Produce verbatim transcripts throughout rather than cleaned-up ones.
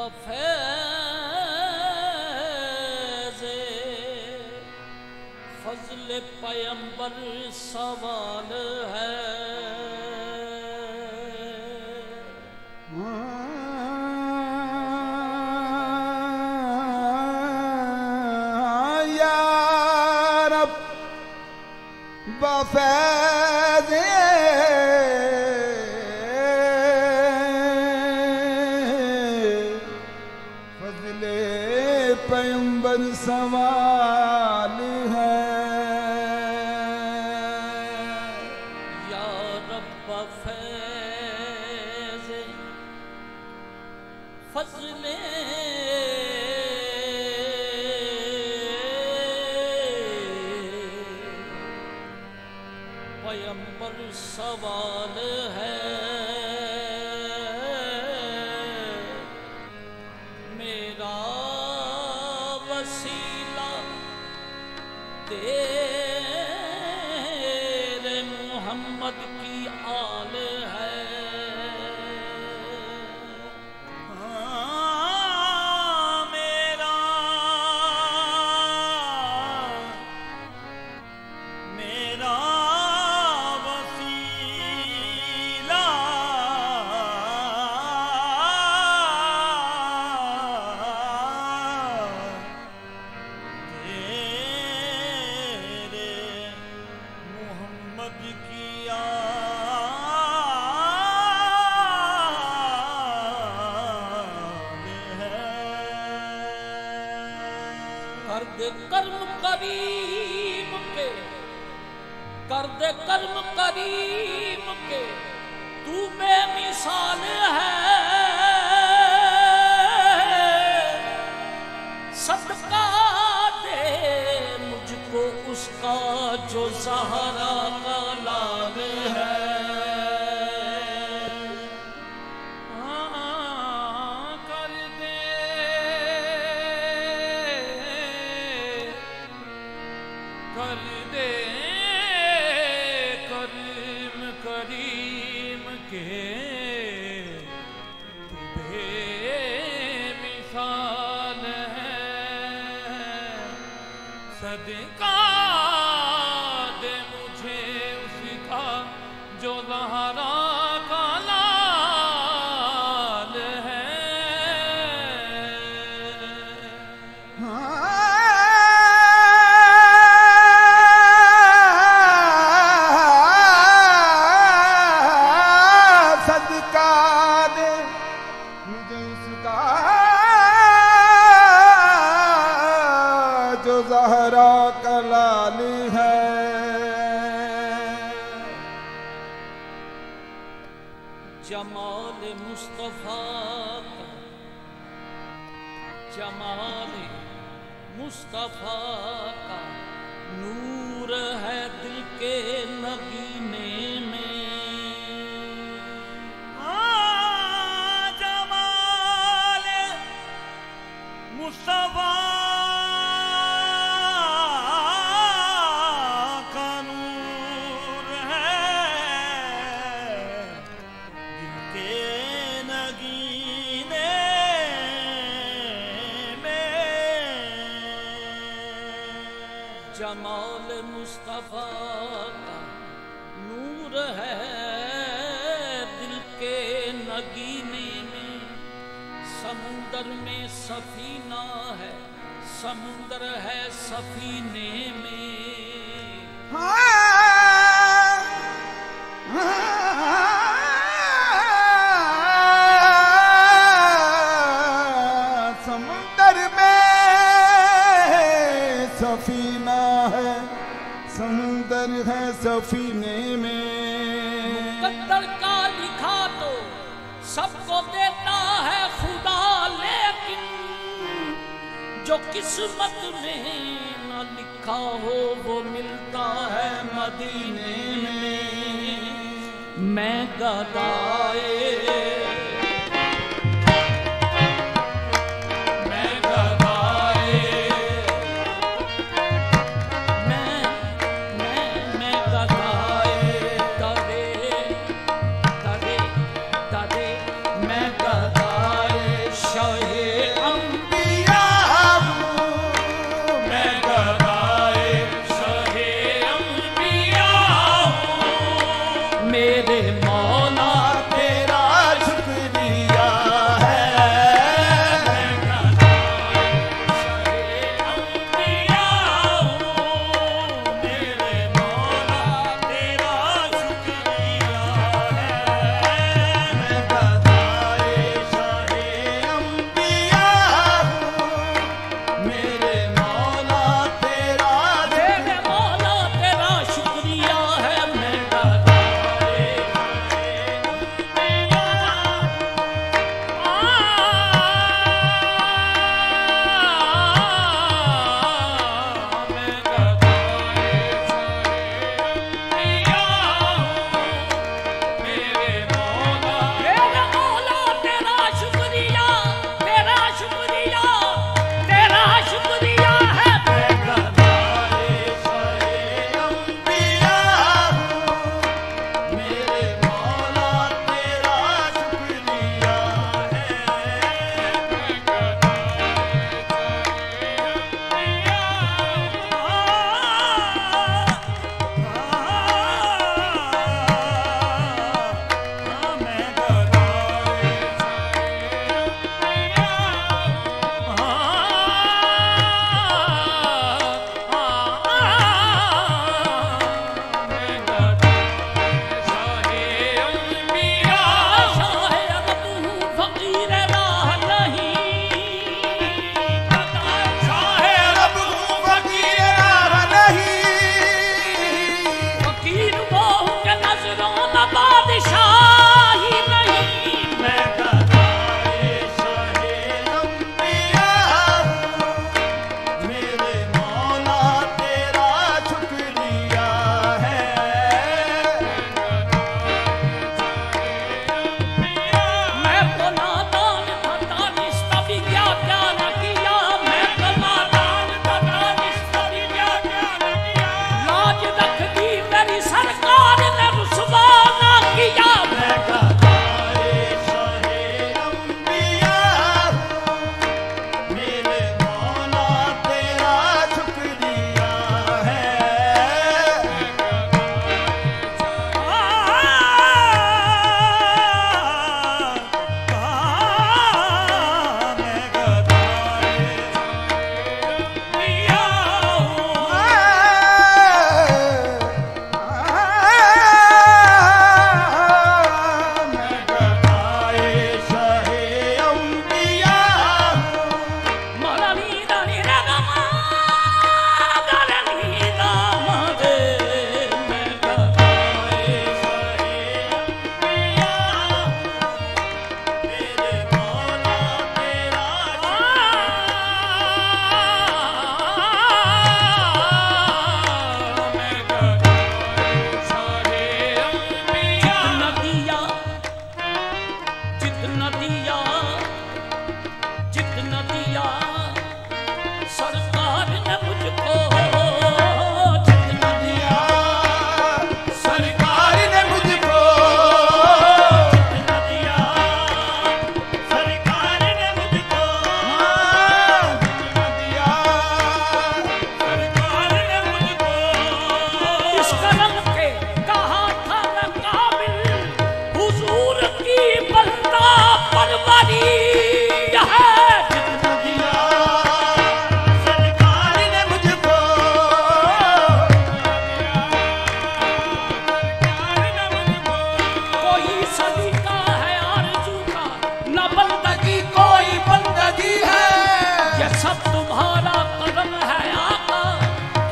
फैज़े फज़ल पैगंबर सवाल है। या रब बफैज़े पैगंबर सवाल है। या रब फैज़ फज़ले पैगंबर सवाल है। मेरा वसीला तेरे मोहम्मद की आल है। हाँ, मेरा मेरा वसीला कर दे कर्म करीम के, कर दे कर्म करीम के, तू बेमिसाल है। सदका दे मुझको उसका जो ज़हरा का लाल है। कर दे करीम करीम के, तू बेमिसाल है। सदका दे मुझे उसका जो ज़हरा का लाल है। ज़हरा का लाल है। जमाल मुस्तफा का, जमाल मुस्तफा का नूर है दिल के नगीने में। हाँ, जमाल मुस्तफा जमाल मुस्तफा का नूर है दिल के नगीने में। समुंदर में सफीना है, समुंदर है सफीने में। हाँ, हाँ, समुंदर में सफीना है, समुंदर है सफीने में। मुकद्दर का लिखा तो सबको देता है खुदा, लेकिन जो किस्मत में न लिखा हो वो मिलता है मदीने में। मैं गदाए शाहे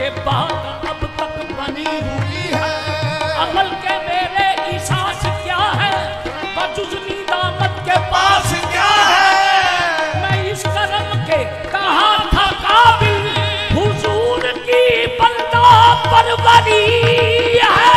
ये बात अब तक बनी हुई है। अमल के मेरे की सांस क्या है, बजुज़नी दामत के पास क्या है। मैं इस करम के कहाँ था काबिल, हुजूर की बंदा परवरी है।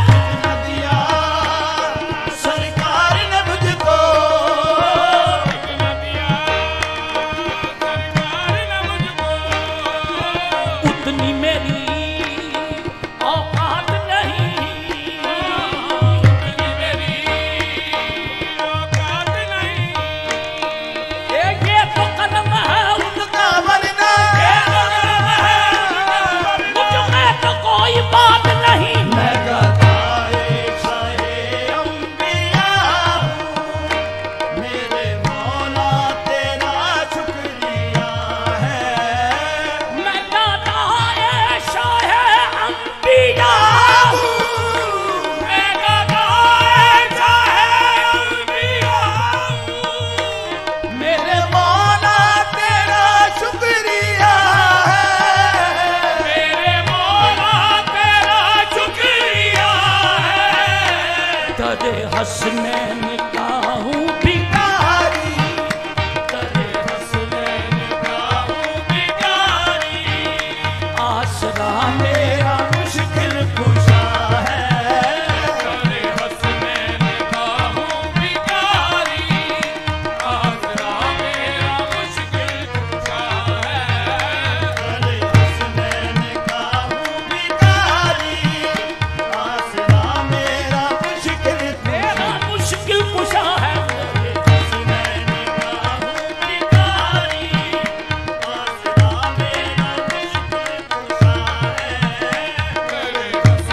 हसनैन का हूँ भिखारी, तेरे हसनैन का हूँ भिखारी, आसरा मेरा मुश्किल कुशा है। तेरे हसनैन का हूँ भिखारी, आसरा मेरा मुश्किल कुशा है। तेरे हसनैन का हूँ भिखारी, आसरा मेरा मुश्किल मुश्किल कुशा है। हसनैन का हूँ भिखारी, आसरा मेरा मुश्किल कुशा है।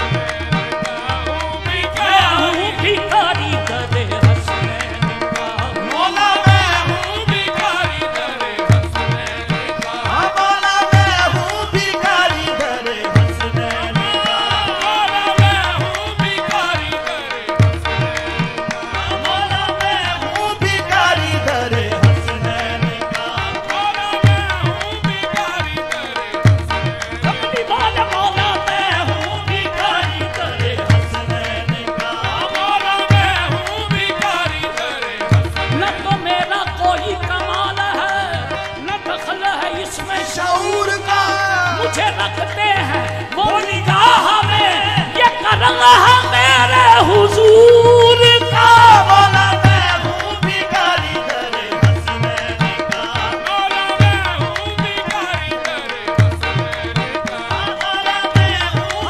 भिखारी तेरे हसनैन का, मौला मैं हूँ भिखारी तेरे हसनैन का, मौला मैं हूँ भिखारी तेरे हसनैन का, मौला मैं हूँ भिखारी तेरे मौला मैं हूँ भिखारी तेरे हसनैन का, मौला मैं हूँ भिखारी तेरे अपनी बात मौला मैं हूँ भिखारी तेरे हसनैन का, मौला मैं हूँ भिखारी तेरे हसनैन। न तो मेरा कोई कमाल है, न दखल है इसमें शऊर का, मुझे रखते हैं वो निगाह में, ये करम है मेरे हुजूर का। मौला मैं हूँ भिखारी तेरे हसनैन का, मौला मैं हूँ भिखारी तेरे हसनैन का, मौला मैं हूँ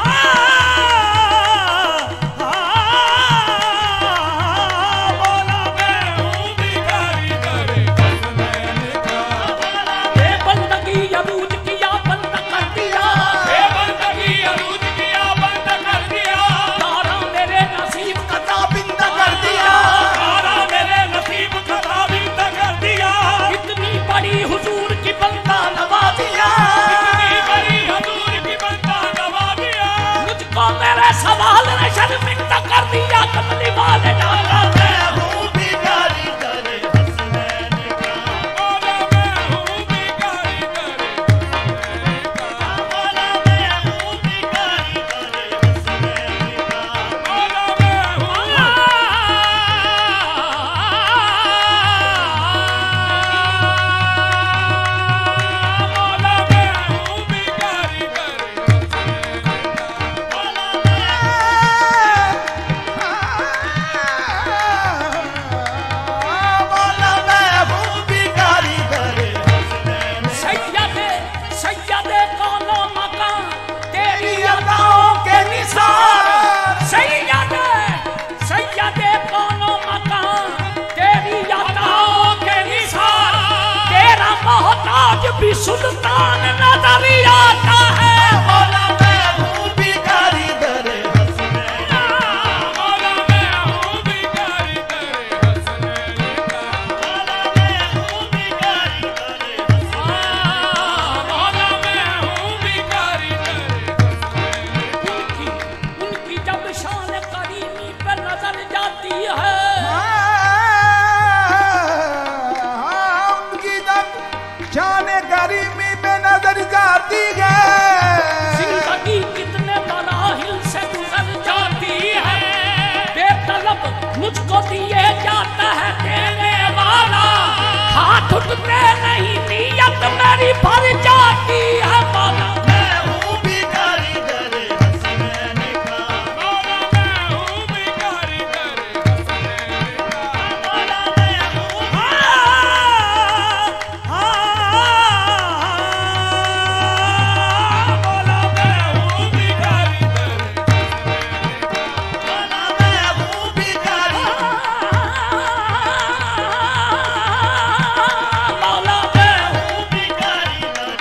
मौला मैं हूँ भिखारी तेरे हसनैन का। ये बंदगी अरूज किया बंद कर दिया, ये बंदगी अरूज किया बंद कर दिया, तारा मेरे नसीब का ताबिंद कर दिया, तारा मेरे नसीब का ताबिंद कर दिया। इतनी बड़ी हुजूर की बंदा नवाजिया, इतनी बड़ी हुजूर की बंदा नवाजिया, मुझको मेरे सवाल ने शर्मिंदा कर दिया। कमली वाले डाला मैं हूँ भिखारी तेरे हसनैन का, मौला मैं हूँ भिखारी तेरे हसनैन का, मौला मैं हूँ भिखारी तेरे हसनैन का, मौला मैं हूँ मौला मैं हूँ भिखारी तेरे हसनैन का, मौला मैं हूँ भिखारी तेरे हसनैन। सैयदे सैयदे कौनो मकान तेरी अदाओं के निसार, सैयदे सैयदे कौनो मकान तेरी अदाओं के निसार, तेरा मोहताज भी सुल्तान नजर आता है। मौला मैं हूँ भिखारी तेरे हसनैन का, मौला मैं हूँ भिखारी तेरे हसनैन का, मौला मैं हूँ भिखारी तेरे हसनैन का, मौला मैं हूँ भिखारी तेरे हसनैन का। उनकी उनकी जब शान करीमी पे नजर जाती है, हाँ, उनकी जब शान करीमी पे नजर जाती है, मांगते नहीं नियत मेरी भर जाती है मौला मैं हूँ भिखारी तेरे हसनैन का मौला मैं हूँ भिखारी तेरे हसनैन का मौला मैं हूँ मौला मैं हूँ भिखारी तेरे मौला मैं हूँ भिखारी मौला मैं हूँ भिखारी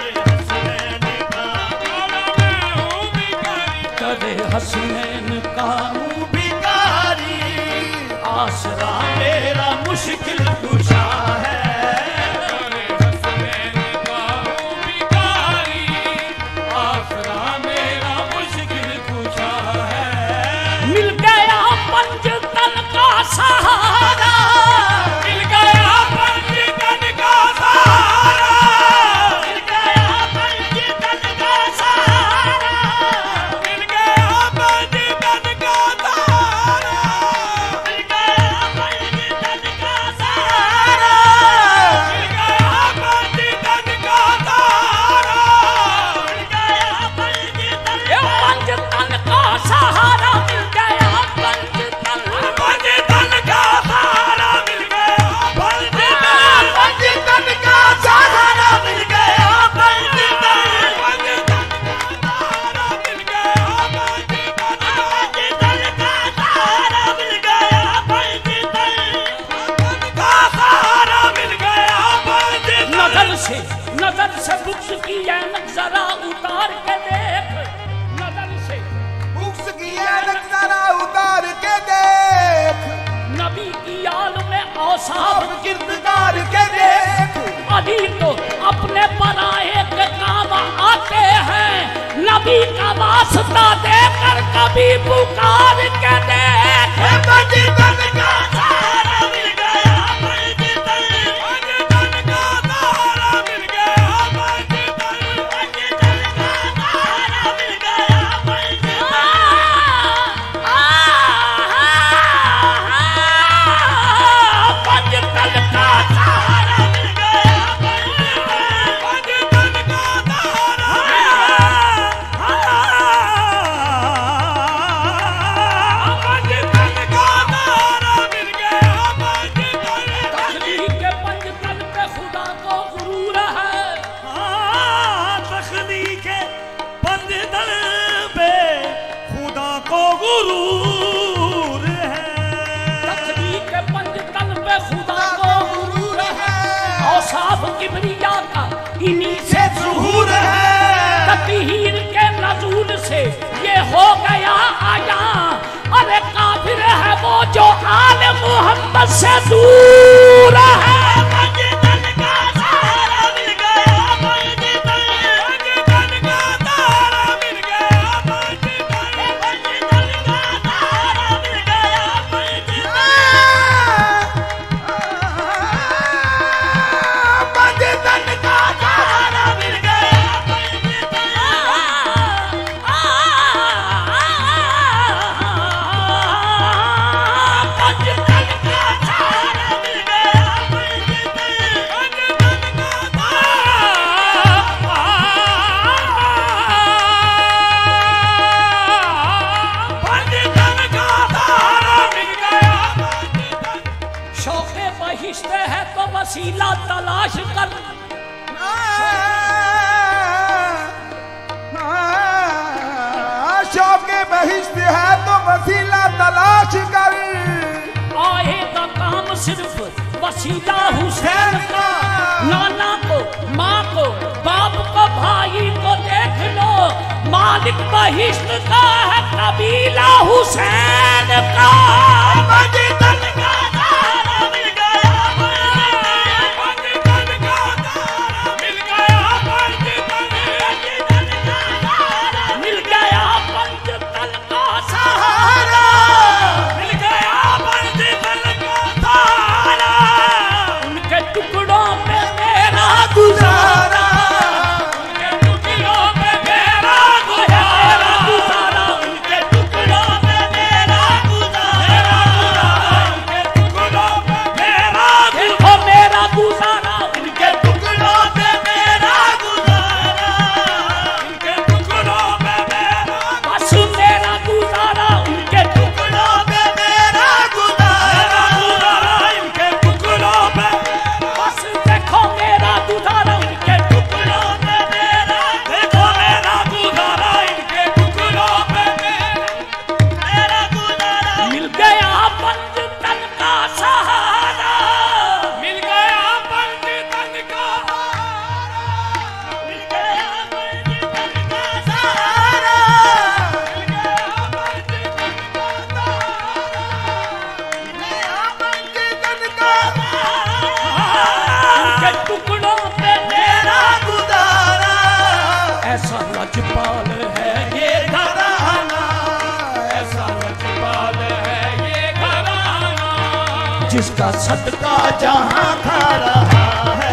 तेरे हसनैन का हूँ भिखारी आसरा मेरा मुश्किल कुशा है तेरे हसनैन का हूँ भिखारी आसरा मेरा मुश्किल कुशा है मिल गया पंजतन का सहारा मिल गया पंजतन का सहारा मिल गया पंजतन का सहारा मिल गया पंजतन का सहारा मिल गया पंजतन का सहारा मिल गया पंजतन का सहारा मिल गया पंजतन पंजतन का सहारा मिल गया पंजतन पंजतन का सहारा मिल गया पंजतन पंजतन का सहारा मिल गया पंजतन पंजतन का सहारा मिल गया पंजतन पंजतन का सहारा मिल गया पंजतन का सहारा मिल गया पंजतन नजर से नजर से बुक्स की ऐनक जरा उतार के देख नजर से बुक्स की ऐनक जरा उतार के देख नबी की आल में औसाफ अब किरदार के देख अभी तो अपने पराये के काम आते हैं नबी का वास्ता देकर कभी पुकार के देख पंजतन का सहारा मिल गया पंजतन पंजतन का सहारा मिल गया पंजतन पंजतन का सहारा मिल गया पंजतन पंजतन का सहारा मिल गया पंजतन पंजतन का सहारा पंजतन का सहारा मिल गया पंजतन तखलीक के पंजतन पे खुदा को गुरूर है तखलीक के पंजतन पे खुदा को गुरूर है तखलीक के पंजतन पे खुदा को गुरूर है औसाफ किबरिया का इन्हीं से ज़ुहूर है तकहीर के नज़ूल से ये हो गया आया अरे काफिर है वो जो आल मोहम्मद से दूर है पंजतन का सहारा मिल गया पंजतन पंजतन का सहारा मिल गया पंजतन पंजतन का सहारा मिल गया पंजतन पंजतन का सहारा मिल गया पंजतन का सहारा मिल गया पंजतन पंजतन का सहारा मिल गया शौक़े बहिश्त है तो वसीला तलाश कर शौक़े बहिश्त है तो वसीला तलाश कर आएगा काम सिर्फ वसीला हुसैन का नाना को माँ को बाप को भाई को देख लो मालिक बहिश्त का है कबीला हुसैन का पंजतन का सहारा मिल गया पंजतन का सहारा मिल गया पंजतन पंजतन का सहारा मिल गया पंजतन का सहारा मिल गया पंजतन का सहारा उनके टुकड़ों पे मेरा गुजारा उनके टुकड़ों पे मेरा गुजारा उनके टुकड़ों पे मेरा गुजारा जिसका सदका जहां खा रहा है।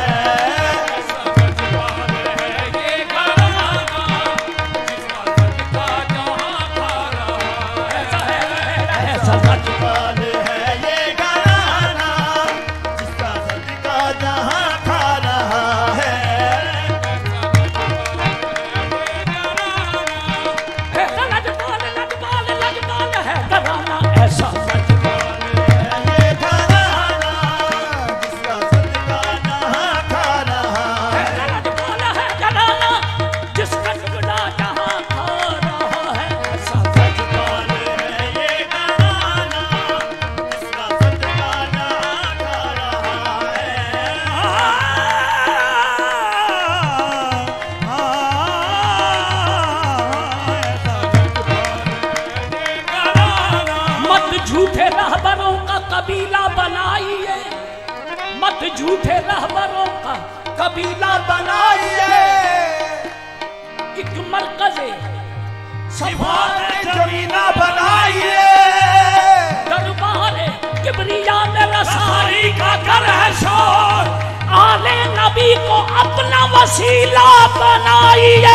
झूठे रहबरों का कबीला बनाइए, मत झूठे रहबरों का कबीला बनाइए। एक मरकज़े सफात जमीना बनाइए। दरबार किबरिया में रसाई का घर है शोर, आले नबी को अपना वसीला बनाइए।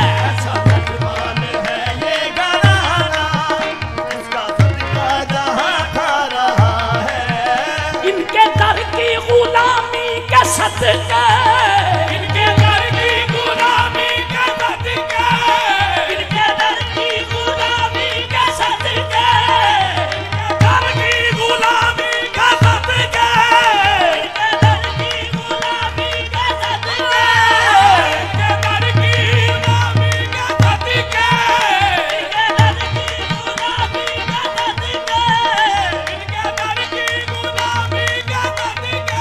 सदका इनके दर की गुलामी के सदका, इनके दर की गुलामी के सदका, दर की गुलामी के सदका, इनके दर की गुलामी के सदका, इनके दर की गुलामी के सदका, इनके दर की गुलामी के सदका, इनके दर की गुलामी के सदका।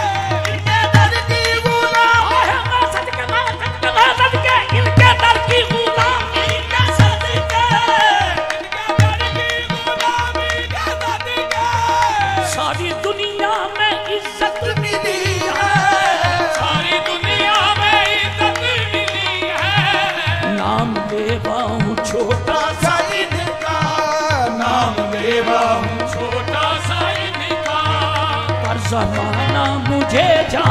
सारी दुनिया में इज्जत मिली है, सारी दुनिया में इज्जत मिली है। नाम लेवा हूँ छोटा सा इनका, नाम लेवा हूँ छोटा सा इनका, पर ज़माना मुझे जान